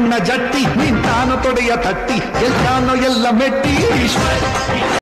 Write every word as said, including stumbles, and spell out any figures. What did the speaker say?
ನಿನ್ನ ಜಟ್ಟಿ ನಿಂತಾನು ತೊಡೆಯ ತಟ್ಟಿ ಎಲ್ಲಾನೋ ಎಲ್ಲ ಮೆಟ್ಟಿ